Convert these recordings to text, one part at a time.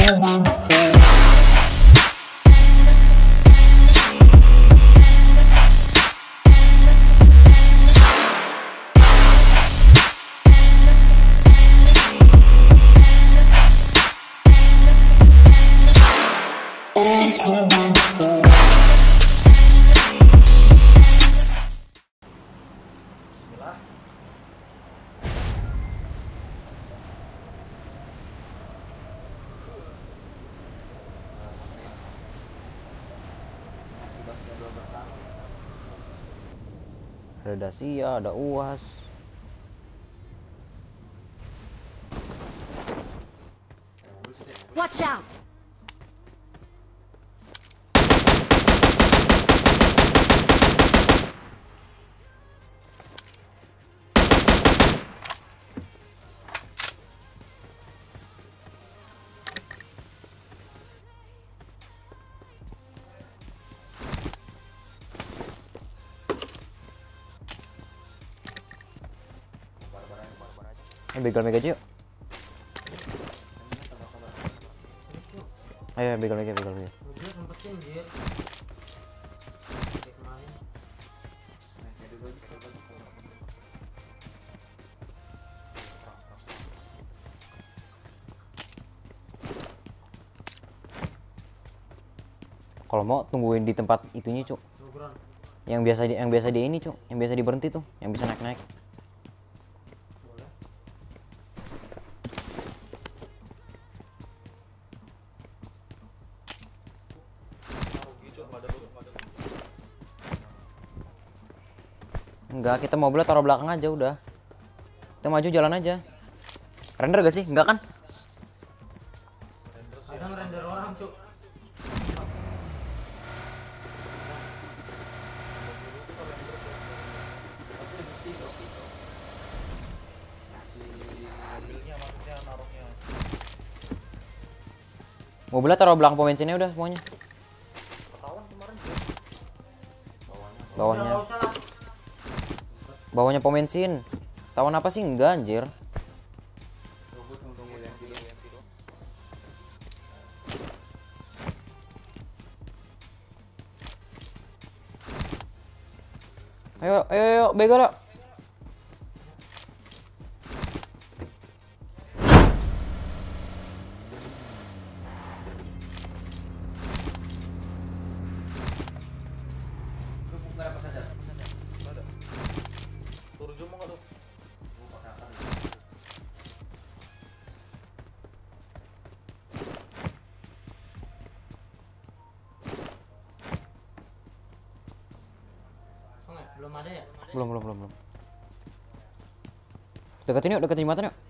Ada Dacia, ada UAS. Watch out! Begal mega aja yuk. Ayo begal mega. Kalau mau tungguin di tempat itunya, Cuk. Yang biasa di ini, Cuk. Yang biasa di berhenti tuh, yang bisa naik-naik. Enggak, kita mobilnya taruh belakang aja udah. Kita maju jalan aja. Render gak sih? Enggak kan? Ada ngerender orang, Cuk. Mobilnya taruh belakang pom bensinnya udah semuanya. Bawahnya. Bawahnya pom bensin. Tawan apa sih? Enggak anjir. Ayo, begal yuk. Belum ada ya? Belum. Deketin jembatan yuk.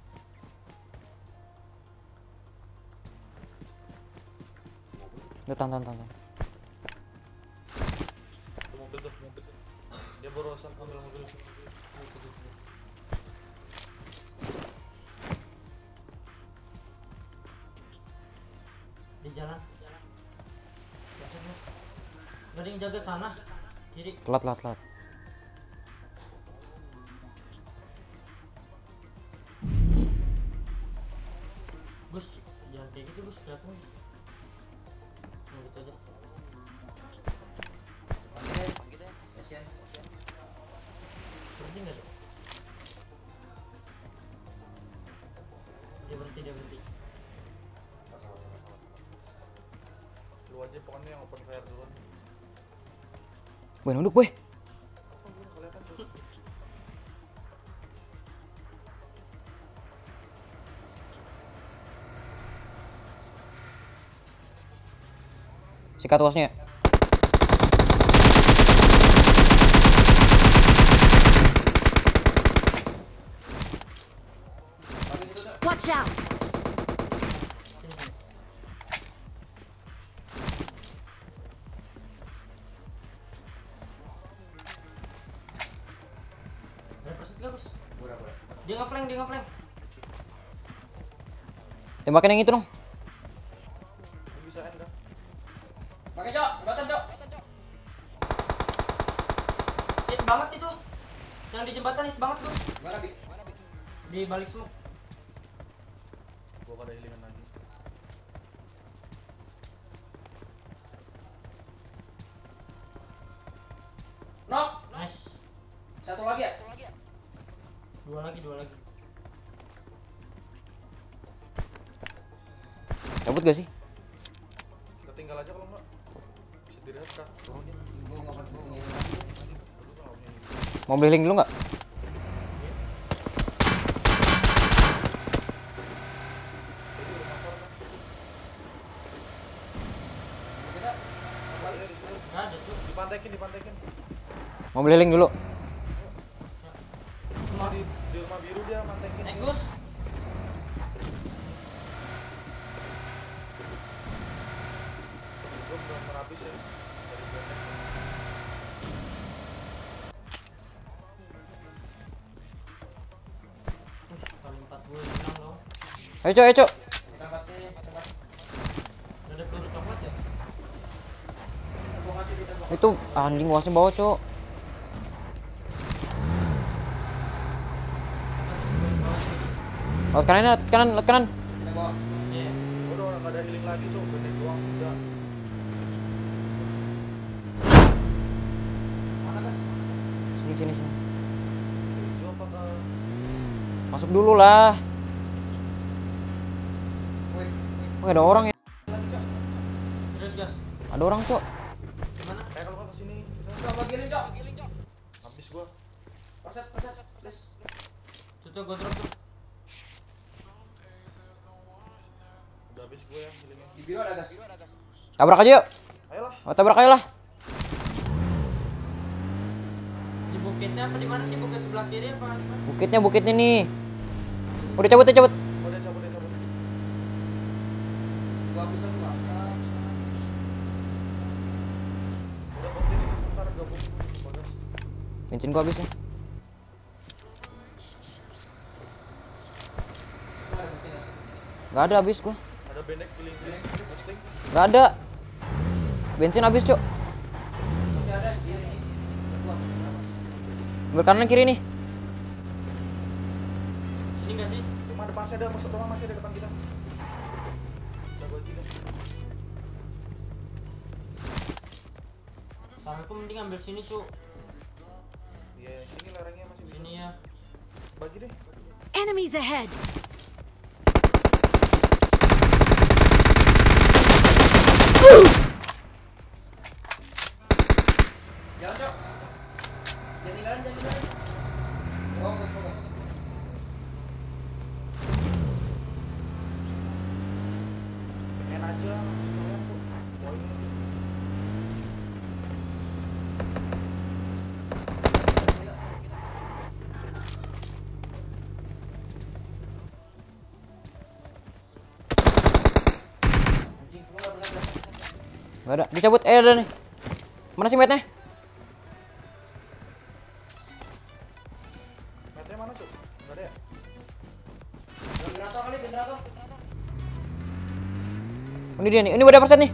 Tahan. Mobil tuh. Dia baru ambil mobil. Di jalan. Gak ada yang jaga sana. Kiri. Telat. Gus, jangan kayak gitu, Gus. Kelihatan. Nah, gitu aja. Panggil deh. Kasihan. Berhenti nggak tuh? Dia berhenti. Lu aja pokoknya yang open fire dulu. Weh, nunduk weh. Sikat wasnya. Watch out! Sini. Ada perset gak, Gus? Dia nge-flank. Tembakin yang itu dong. Bisa enggak? Pakai, Cok. Jembatan, Cok. Hit banget itu. Yang di jembatan hit banget, Gus. Mana, Bi? Di balik smoke. Gua kada healingan lagi. Dua lagi. Cabut gak sih? Kita tinggal aja kalau enggak. Bisa direhat kah? Mau beli link dulu nggak? Nggak ada cuy. Dipantekin. Mau beli link dulu. Cuma di rumah biru dia mantekin. Gus. Gue bener-bener habis ya. Dari benteng. Kali 4 gue hilang loh. Ayo cok, Udah ada peluru coklat ya? Itu anjing wasnya bawa cok. Lewat kanan. Iya. Udah nggak ada healing lagi cok. Benteng doang udah. Sini. Hijau apa ke? Masuk dulu lah. Wih, ada orang ya. Terus gas. Ada orang cok. Gimana? Kalau nggak kesini. Coba giling, Cok. Habis gua. Perset, please. Tuh gue drop tuh. Udah habis gua ya healingnya. Di biru ada gas. Tabrak aja yuk. Ayolah. Tabrak aja lah. Di bukitnya apa di mana sih? Bukit sebelah kiri apa di mana? Bukitnya nih. Udah cabut. Oh, dia cabut. Gua habis satu bangsa. Udah berhenti di situ, ntar gabung. Bagas. Bensin gua habis ya. Gak ada habis gua. Ada bendek healing. Posting. Gak ada. Bensin habis cok. Masih ada kiri. Berkanan kiri nih. Ini nggak sih? Cuma depan saya ada masuk doang, masih ada depan kita. Udah gua gini. Saranku mending ambil sini cu. Iya, sini lerengnya masih bisa. Ini ya. Bagi deh. Enemies ahead! Jalan, Cok. Jangan tinggalin. Fokus. Pengen aja sekalian tuh. Poin. Anjing, keluar benar. Gak ada. Dicabut. Ada nih. Mana sih metnya? Mapnya mana tuh? Enggak ada ya? Generator kali, generator. Ini dia nih. Ini udah perset nih.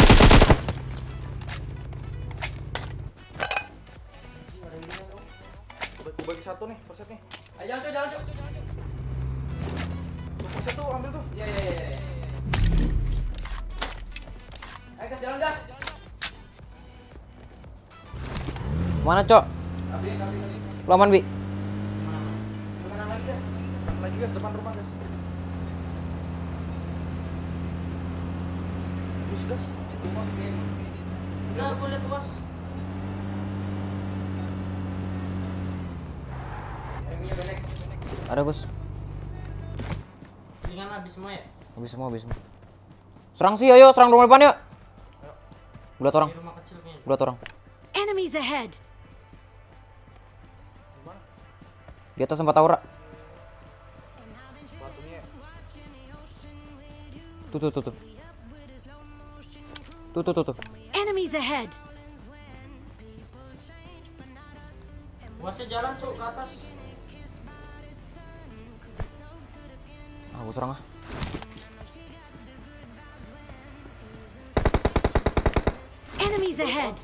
Anjing, ada ini, Cok. Gua bagi satu nih, perset nih. Ayo, jalan, Cok. Tuh, perset tuh, ambil tuh. Iya. Ayo, gas, jalan, gas. Mana cok? Kabi. Lu aman Bi? Kanan lagi, gas. Kan lagi guys, depan rumah guys. Bus gas. Rumah game. Udah aku lihat bos. Yang punya bendek. Ada Gus. Ini kan habis semua ya? Habis semua. Serang sih, ayo serang rumah depan yuk. Dua orang. Di rumah kecil kayaknya. Dua orang. Enemies ahead! Gimana? Di atas tempat aura. Batunya. Tuh. Enemies ahead! Bosnya jalan cu ke atas. Aku serang ah. Enemies ahead!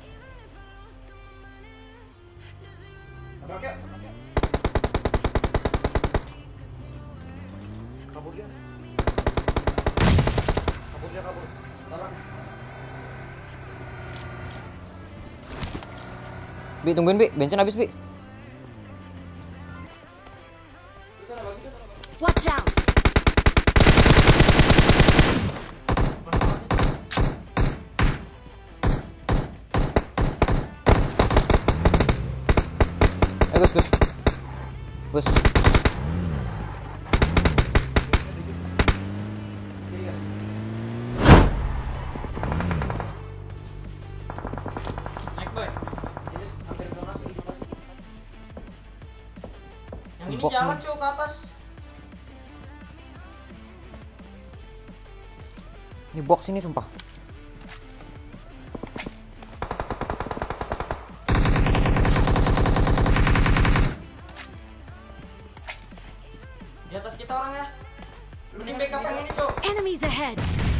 Tabrak, yuk. Kabur dia. Kabur. Tabrak. Bi, tungguin Bi, bensin habis Bi. Ini box jalan nih. Cuk ke atas. Ini box ini sumpah. Di atas kita orang ya. Mending backup yang ini Cuk. Enemies ahead.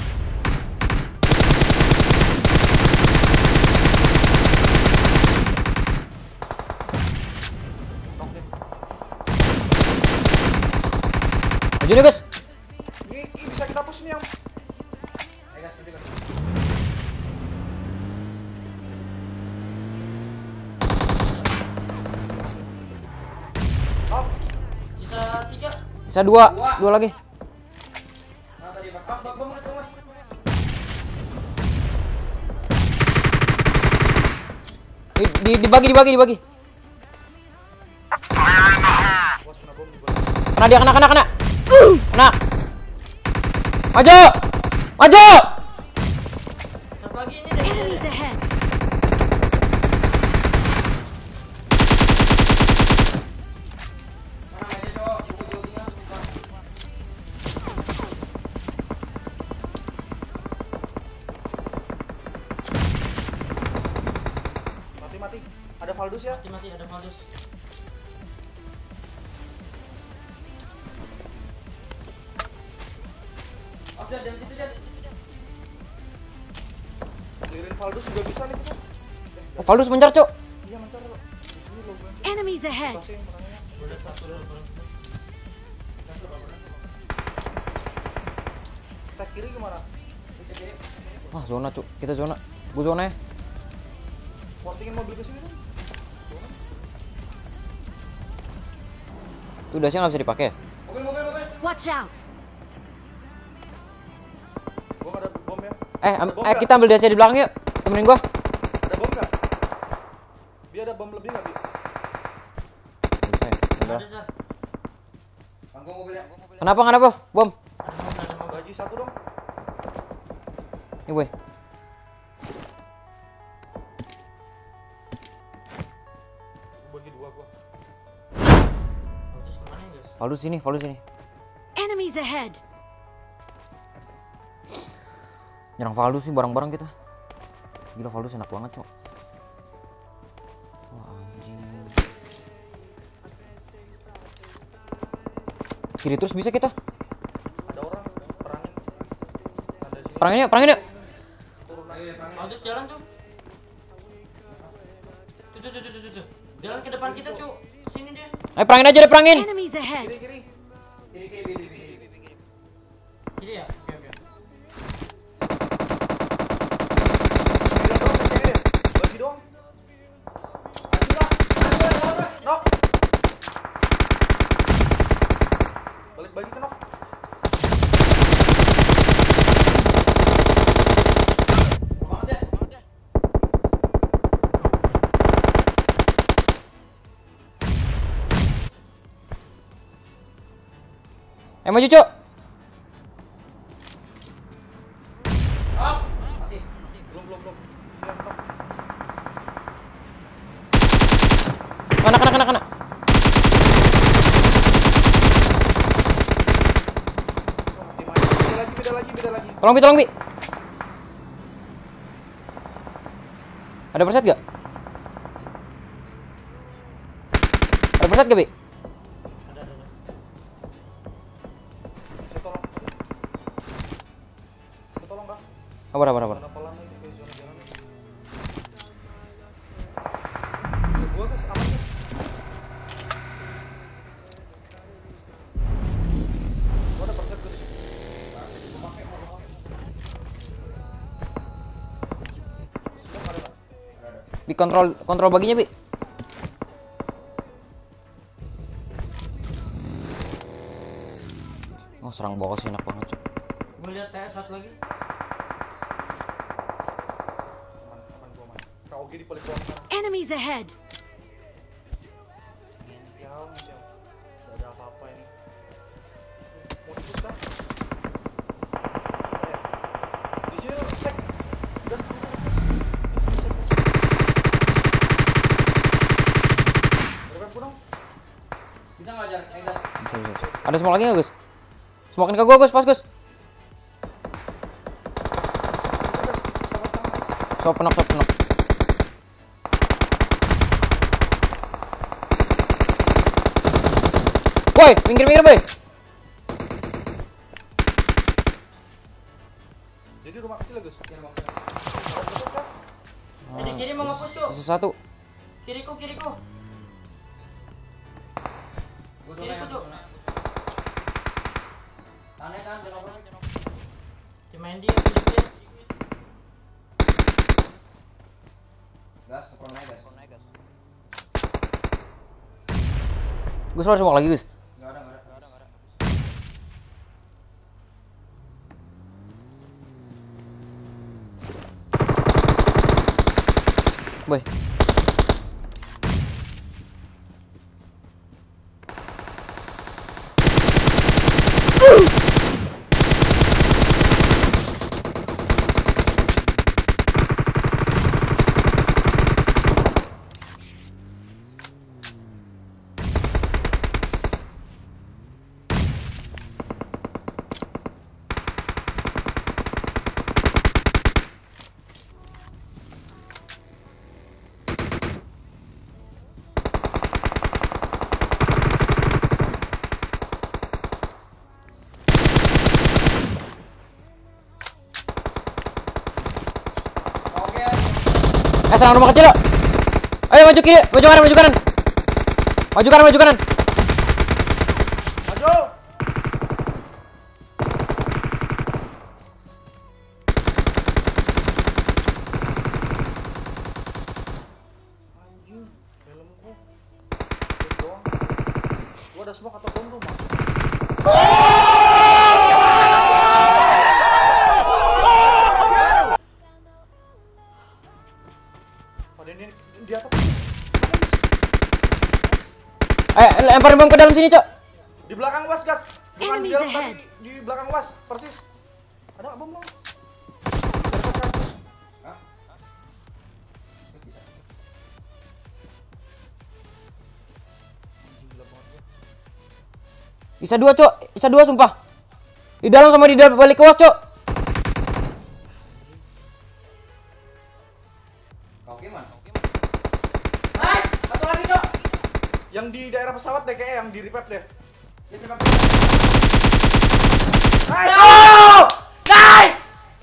Maju nih, Gus. Ini bisa kita push nih yang. Ayo gas, maju gas. Knock. Sisa 3. Bisa dua lagi. Mana tadi Pak? Bang, Mas. Dibagi. Bos kena bom di bawah. Kena dia, kena. Kena. Maju. Satu lagi ini deh. Enemies ahead. Mana aja, Cok? Jauh-jauhnya, sumpah. Mati. Ada Valdus ya? Mati ada Valdus. Oh, jangan situ, jangan. Clearin Valdus juga bisa nih kita. Oh, Valdus mencar, Cuk. Iya mencar lo. Di sini lo gue. Enemies ahead. Pasti makanya. Udah satu dulu. Kita kiri gimana? Wah, zona, Cuk. Kita zona. Gua zona ya. Portingin mobil ke sini kan? Itu dasnya nggak bisa dipakai ya? Mobil. Watch out. Gua nggak ada bom ya. Am- Ada bom eh nggak? kita ambil dasnya di belakang yuk. Temenin gua. Ada bom nggak? Dia ada bom lebih nggak Bi? Bisa ya. Udah. Ada Zar. Bang, gua mobil ya. Kenapa? Bom. Ada mobil. Bagi satu dong. Ini gue. Bagi dua gua. Valdus kemana ya guys? Valdus sini. Enemies ahead. Nyerang Valdus sih bareng-bareng kita. Gila Valdus enak banget, Cok. Wah, anjing. Kiri terus bisa kita. Ada orang perangin. Ada di sini. Perangin yuk. Valdus jalan tuh. Tuh. Jalan ke depan kita Cuk. Sini dia. Ayo perangin aja deh, perangin. Enemies ahead. Kiri. Kiri ya? Oke. Kiri dong, kiri. Bagi dong. Knock. Balik bagi ke knock. Banget ya. Maju, Cok. Oh, mati. Belum. Iya, knock. Kena. Beda lagi. Tolong, Bi. Ada perset gak? Bi? Ada. Saya tolong Kak. Apa? Kenapa lama ini kayak zona jalan? Gua guys, aman guys. Gua ada perset guys. Sudah ada nggak? Bi kontrol baginya, Bi. Oh, serang bawah sih enak banget, Cok. Gue lihat TS satu lagi. Aman gua aman. KOG di paling bawah sana. Enemies ahead. Nggak ada apa-apa ini. Mau dipus kan? Di sini sek. Gas. Di sini sek. Berapa pulang? Bisa nggak jalan? Ada smoke lagi nggak Gus? Smokein ke gua Gus, pas Gus. Sok penok. Woi, minggir boy. Jadi rumah kecil ya, Gus? Di kiri mau nge-push yuk. Satu. Kiriku. Gua zona Kiriku, Cuk. Tanah kan, jangan over. Cuman dia sedikit. Gas, ngeprong naik gas. Gus lo smoke lagi Gus. Enggak ada. Boy. Serang rumah kecil. Ayo maju kiri, maju kanan. Maju kanan. Maju! Anjing, helmku. Doang. Gua ada smoke atau bom tuh, Mak? Di atas. Lemparin bom ke dalam sini, Cok. Di belakang was, gas. Bukan di Enemies dalam, ahead. tapi di belakang was, persis. Ada nggak bom? Dekat kampus. Hah? Bisa dua, Cok. Bisa dua sumpah. Di dalam sama di balik kewas, Cok. Oke, man. Nice! Satu lagi, Cok. Yang di daerah pesawat deh, kayaknya yang di revive deh. Ya, tembak. Nice! Nice!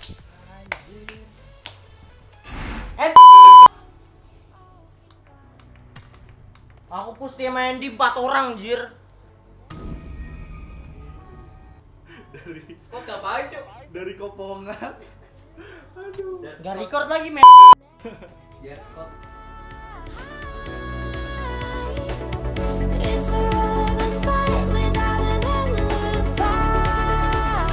Aku push dia main di 4 orang, jir. Scott ngapain, Cok? Dari kopongan. Aduh. Gak record lagi, men. Ya, Scott. It's a lover's fight without an end goodbye.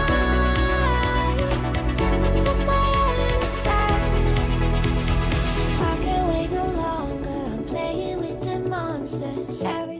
Took my innocence. I can't wait no longer. I'm playing with the monsters.